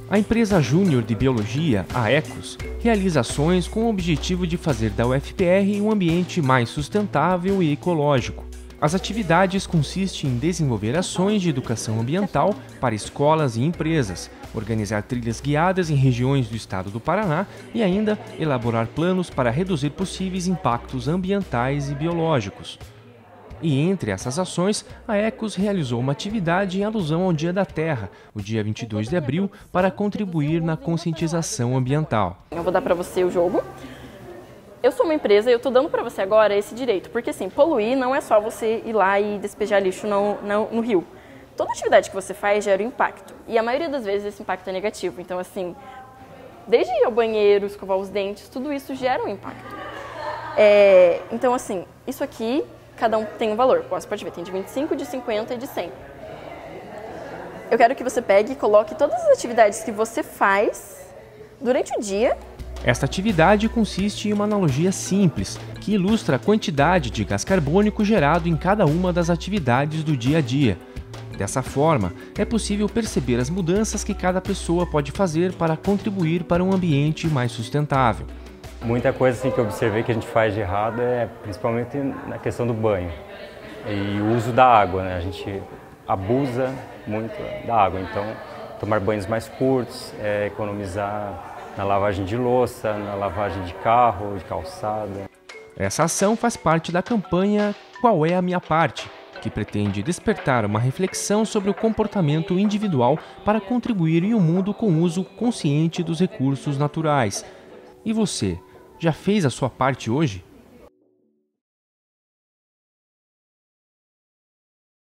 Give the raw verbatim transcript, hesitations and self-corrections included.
A empresa Júnior de Biologia, a Ecos, realiza ações com o objetivo de fazer da U F P R um ambiente mais sustentável e ecológico. As atividades consistem em desenvolver ações de educação ambiental para escolas e empresas, organizar trilhas guiadas em regiões do estado do Paraná e ainda elaborar planos para reduzir possíveis impactos ambientais e biológicos. E entre essas ações, a Ecos realizou uma atividade em alusão ao Dia da Terra, o dia vinte e dois de abril, para contribuir na conscientização ambiental. Eu vou dar para você o jogo. Eu sou uma empresa e eu estou dando para você agora esse direito, porque assim, poluir não é só você ir lá e despejar lixo no, no, no rio. Toda atividade que você faz gera um impacto, e a maioria das vezes esse impacto é negativo. Então assim, desde ir ao banheiro, escovar os dentes, tudo isso gera um impacto. É, então assim, isso aqui, cada um tem um valor. Você pode ver, tem de vinte e cinco, de cinquenta e de cem. Eu quero que você pegue e coloque todas as atividades que você faz durante o dia. Esta atividade consiste em uma analogia simples, que ilustra a quantidade de gás carbônico gerado em cada uma das atividades do dia a dia. Dessa forma, é possível perceber as mudanças que cada pessoa pode fazer para contribuir para um ambiente mais sustentável. Muita coisa assim, que eu observei que a gente faz de errado é principalmente na questão do banho e o uso da água, né? A gente abusa muito da água, então tomar banhos mais curtos, é, economizar na lavagem de louça, na lavagem de carro, de calçada. Essa ação faz parte da campanha Qual é a Minha Parte?, que pretende despertar uma reflexão sobre o comportamento individual para contribuir em um mundo com uso consciente dos recursos naturais. E você, já fez a sua parte hoje?